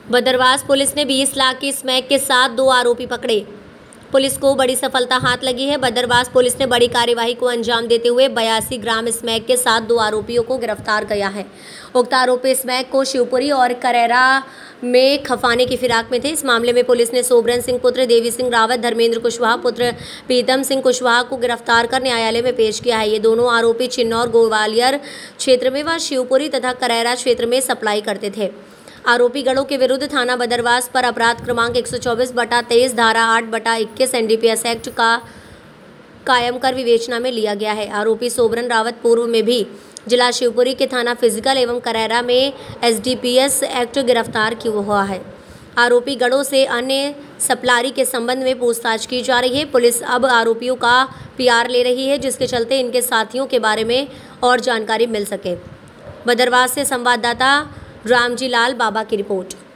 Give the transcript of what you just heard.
Badarwas police ने 20 लाख की smack के साथ 2 आरोपी पकड़े। पुलिस को बड़ी सफलता हाथ लगी है। बदरवास पुलिस ने बड़ी कार्यवाही को अंजाम देते हुए 82 ग्राम स्मैक के साथ 2 आरोपियों को गिरफ्तार किया है। उक्त आरोपी स्मैक को शिवपुरी और करेरा में खफाने की फिराक में थे। इस मामले में पुलिस ने सोबरन सिंह पुत्र देवी सिंह रावत, धर्मेंद्र कुशवाहा पुत्र प्रीतम सिंह कुशवाहा को गिरफ्तार कर न्यायालय में पेश किया है। ये दोनों आरोपी चिन्नौर ग्वालियर क्षेत्र में व शिवपुरी तथा करेरा क्षेत्र में सप्लाई करते थे। आरोपी गणों के विरुद्ध थाना बदरवास पर अपराध क्रमांक 124/23 धारा 8/21 एनडीपीएस एक्ट का कायम कर विवेचना में लिया गया है। आरोपी सोबरन रावत पूर्व में भी जिला शिवपुरी के थाना फिजिकल एवं करेरा में एसडीपीएस एक्ट गिरफ्तार किया हुआ है। आरोपी गणों से अन्य सप्लाई के संबंध में पूछताछ की जा रही है। पुलिस अब आरोपियों का पीआर ले रही है, जिसके चलते इनके साथियों के बारे में और जानकारी मिल सके। बदरवास से संवाददाता रामजी लाल बाबा की रिपोर्ट।